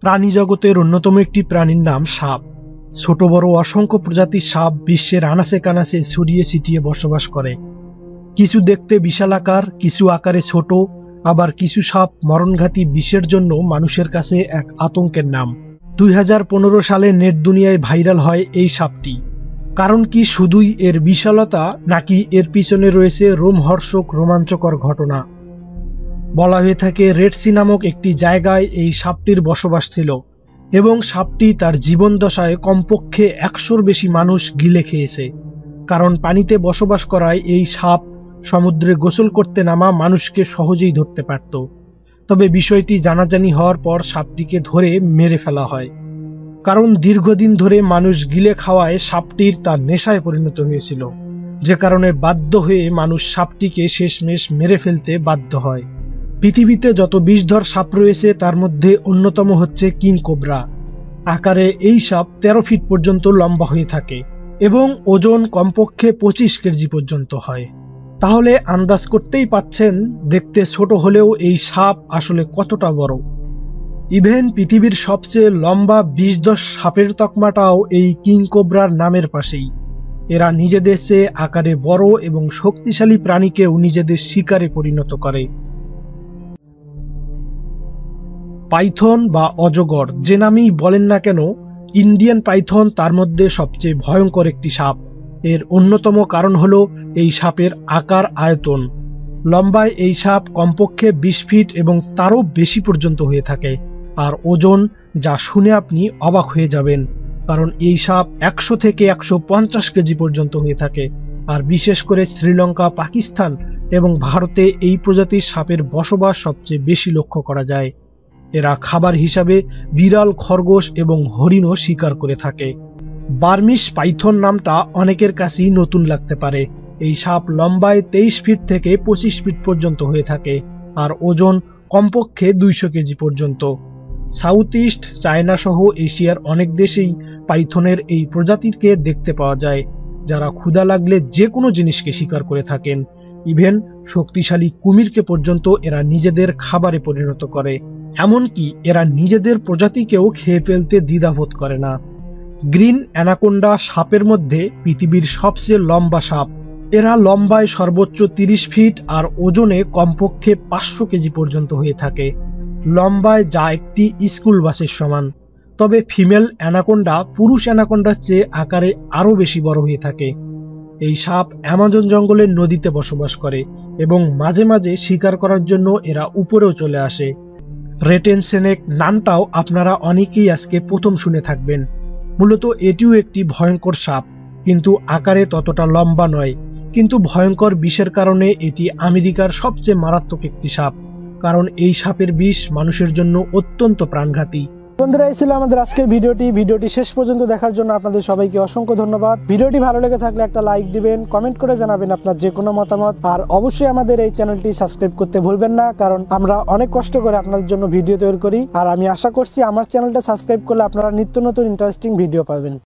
প্রাণী জগতের অন্যতম একটি প্রাণীর নাম সাপ। ছোট বড় অসংখ্য প্রজাতির সাপ বিশ্বের আনাচে কানাচে ছড়িয়ে ছিটিয়ে বসবাস করে। কিছু দেখতে বিশালাকার, কিছু আকারে ছোট, আবার কিছু সাপ মরণঘাতী বিষের জন্য মানুষের কাছে এক আতঙ্কের নাম। 2015 সালে নেট দুনিয়ায় ভাইরাল হয় এই সাপটি। কারণ কি শুধুই এর বিশালতা, নাকি এর পিছনে রয়েছে রোমহর্ষক রোমাঞ্চকর ঘটনা? বলা হয়ে থাকে রেড সি নামক একটি জায়গায় এই সাপটির বসবাস ছিল এবং সাপটি তার জীবনদশায় কমপক্ষে 100-র বেশি মানুষ গিলে খেয়েছে। কারণ পানিতে বসবাস করায় এই সাপ সমুদ্রে গোসল করতে নামা মানুষকে সহজেই ধরতে পারত। তবে বিষয়টি জানাজানি হওয়ার পর সাপটিকে ধরে মেরে ফেলা হয়। কারণ দীর্ঘদিন ধরে মানুষ গিলে খাওয়ায় সাপটির তার নেশায় পরিণত হয়েছিল, যে কারণে বাধ্য হয়ে মানুষ সাপটিকে শেষমেশ মেরে ফেলতে বাধ্য হয়। পৃথিবীতে যত বিষধর সাপ রয়েছে তার মধ্যে অন্যতম হচ্ছে কিং কোবরা। আকারে এই সাপ 13 ফিট পর্যন্ত লম্বা হয়ে থাকে এবং ওজন কমপক্ষে 25 কেজি পর্যন্ত হয়। তাহলে আন্দাজ করতেই পাচ্ছেন দেখতে ছোট হলেও এই সাপ আসলে কতটা বড়। ইভেন পৃথিবীর সবচেয়ে লম্বা বিষধর সাপের তকমাটাও এই কিং কোবরার নামের পাশেই। এরা নিজেদের চেয়ে আকারে বড় এবং শক্তিশালী প্রাণীকেও নিজেদের শিকারে পরিণত করে। পাইথন বা অজগর যে নামেই বলেন না কেন, ইন্ডিয়ান পাইথন তার মধ্যে সবচেয়ে ভয়ঙ্কর একটি সাপ। এর অন্যতম কারণ হলো এই সাপের আকার আয়তন। লম্বায় এই সাপ কমপক্ষে 20 ফিট এবং তারও বেশি পর্যন্ত হয়ে থাকে। আর ওজন যা শুনে আপনি অবাক হয়ে যাবেন, কারণ এই সাপ 100 থেকে 150 কেজি পর্যন্ত হয়ে থাকে। আর বিশেষ করে শ্রীলঙ্কা, পাকিস্তান এবং ভারতে এই প্রজাতির সাপের বসবাস সবচেয়ে বেশি লক্ষ্য করা যায়। এরা খাবার হিসাবে বিড়াল, খরগোশ এবং হরিণও শিকার করে থাকে। বার্মিশ পাইথন নামটা অনেকের কাছেই নতুন লাগতে পারে। এই সাপ লম্বায় 23 ফিট থেকে 25 ফিট পর্যন্ত হয়ে থাকে আর ওজন কমপক্ষে 200 কেজি পর্যন্ত। সাউথ ইস্ট, চায়না সহ এশিয়ার অনেক দেশেই পাইথনের এই প্রজাতিকে দেখতে পাওয়া যায়, যারা ক্ষুধা লাগলে যে কোনো জিনিসকে শিকার করে থাকেন। ইভেন শক্তিশালী কুমিরকে পর্যন্ত এরা নিজেদের খাবারে পরিণত করে। এমনকি এরা নিজেদের প্রজাতিকেও খেয়ে ফেলতে দ্বিধাবোধ করে না। গ্রিন অ্যানাকোন্ডা সাপের মধ্যে পৃথিবীর সবচেয়ে লম্বা সাপ। এরা লম্বায় সর্বোচ্চ 30 ফিট আর ওজনে কমপক্ষে 500 কেজি পর্যন্ত হয়ে থাকে। লম্বায় যা একটি স্কুল বাসের সমান। তবে ফিমেল অ্যানাকোন্ডা পুরুষ অ্যানাকোন্ডার চেয়ে আকারে আরও বেশি বড় হয়ে থাকে। এই সাপ অ্যামাজন জঙ্গলের নদীতে বসবাস করে এবং মাঝে মাঝে শিকার করার জন্য এরা উপরেও চলে আসে। রেটেনসেনেক নামটাও আপনারা অনেকেই আজকে প্রথম শুনে থাকবেন। মূলত এটিও একটি ভয়ঙ্কর সাপ, কিন্তু আকারে ততটা লম্বা নয়। কিন্তু ভয়ঙ্কর বিষের কারণে এটি আমেরিকার সবচেয়ে মারাত্মক একটি সাপ, কারণ এই সাপের বিষ মানুষের জন্য অত্যন্ত প্রাণঘাতী। বন্ধুরা, এই ছিল আমাদের আজকের ভিডিওটি শেষ পর্যন্ত দেখার জন্য আপনাদের সবাইকে অসংখ্য ধন্যবাদ। ভিডিওটি ভালো লেগে থাকলে একটা লাইক দিবেন, কমেন্ট করে জানাবেন আপনার যে কোনো মতামত। আর অবশ্যই আমাদের এই চ্যানেলটি সাবস্ক্রাইব করতে ভুলবেন না, কারণ আমরা অনেক কষ্ট করে আপনাদের জন্য ভিডিও তৈরি করি। আর আমি আশা করছি আমার চ্যানেলটা সাবস্ক্রাইব করলে আপনারা নিত্য নতুন ইন্টারেস্টিং ভিডিও পাবেন।